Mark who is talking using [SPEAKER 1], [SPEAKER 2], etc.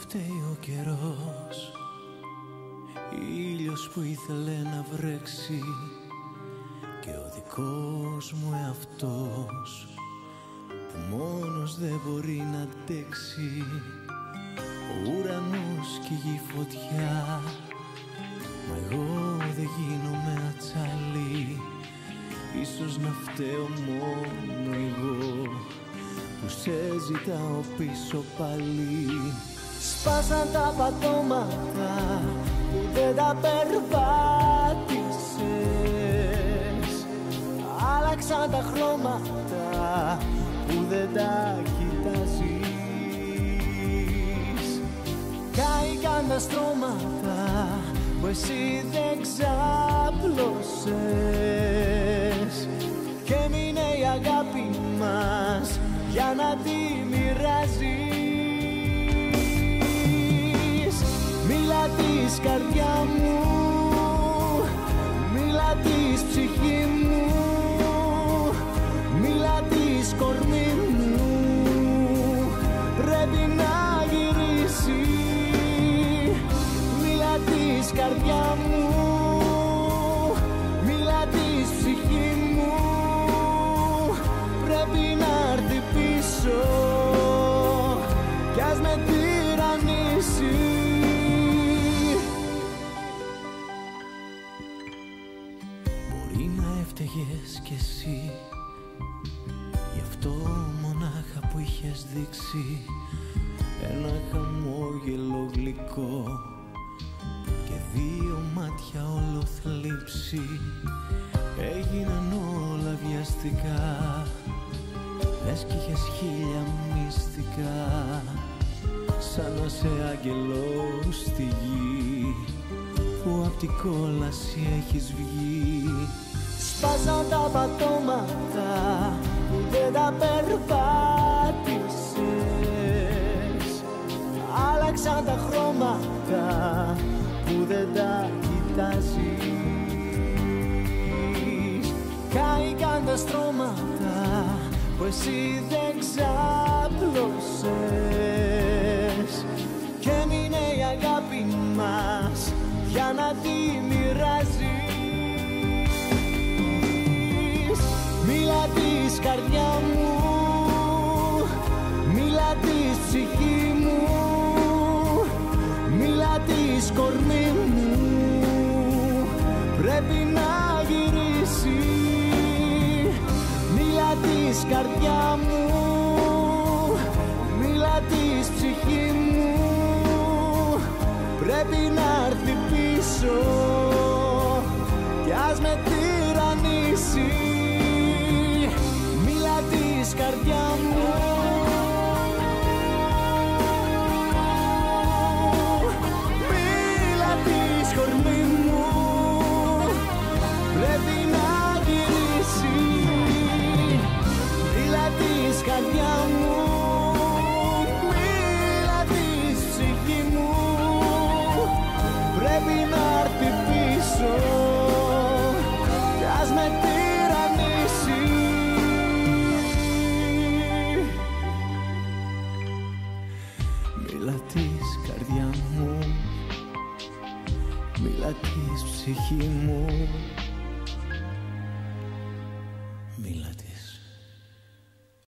[SPEAKER 1] φταίει ο καιρός, ήλιος που ήθελε να βρέξει και ο δικός μου εαυτός που μόνος δεν μπορεί να αντέξει. Ο ουρανός και η γη φωτιά, μα εγώ δεν γίνομαι ατσάλι. Ίσως να φταίω μόνο εγώ που σε ζητάω πίσω πάλι. Σπάσαν τα πατώματα που δεν τα περπάτησες, άλλαξαν τα χρώματα που δεν τα κοιτάζεις. Κάηκαν τα στρώματα που εσύ δεν ξάπλωσες και έμεινε η αγάπη μας για να τη μοιράζεις. Μίλα της καρδιά μου, μίλα της ψυχή μου, μίλα της κορμί μου, πρέπει να γυρίσει. Μίλα της καρδιά μου, μίλα της ψυχή μου, πρέπει να έρθει πίσω κι ας με τυραννήσει. Μπορεί να έφταιγες κι εσύ, γι' αυτό μονάχα που είχες δείξει ένα χαμόγελο γλυκό και δύο μάτια όλο θλίψη. Έγιναν όλα βιαστικά, λες κι είχες χίλια μυστικά, σαν να σε άγγελος στη γη που απ' την κόλαση έχεις βγει. Σπάσαν τα πατώματα που δεν τα περπάτησες, άλλαξαν τα χρώματα που δεν τα κοιτάζεις. Κάηκαν τα στρώματα που εσύ δεν ξάπλωσες και έμεινε η αγάπη μας για να τη μοιράζεις. Μίλα της καρδιά μου, μίλα της ψυχή μου, μίλα της κορμί μου, πρέπει να γυρίσει. Μίλα της καρδιά μου, μίλα της ψυχή μου, πρέπει να έρθει πίσω κι ας με τυραννήσει. Μίλα της καρδιά μου, μίλα της κορμί μου, πρέπει να γυρίσει. Μίλα της καρδιά μου, μίλα της ψυχή μου, πρέπει να έρθει πίσω κι ας με τυραννήσει. Μίλα της καρδιά μου, μίλα της ψυχή μου,